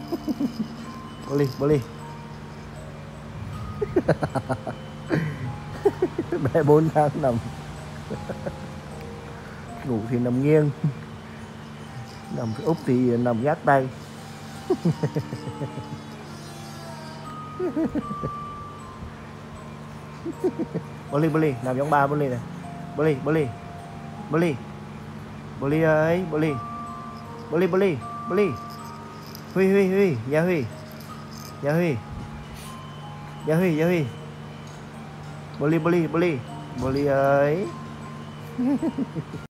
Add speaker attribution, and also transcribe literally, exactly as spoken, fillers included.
Speaker 1: Bully, bully. Bé bốn tháng nằm ngủ thì nằm nghiêng, nằm úp thì nằm gác tay. Bully, bully, nằm giống ba bully này. Bully, bully, bully, bully ơi, bully, bully, bully, bully. Huy, Huy, Huy, Gia Huy, Gia Huy, Gia Huy, Gia Huy. Bully, bully, bully, bully ơi.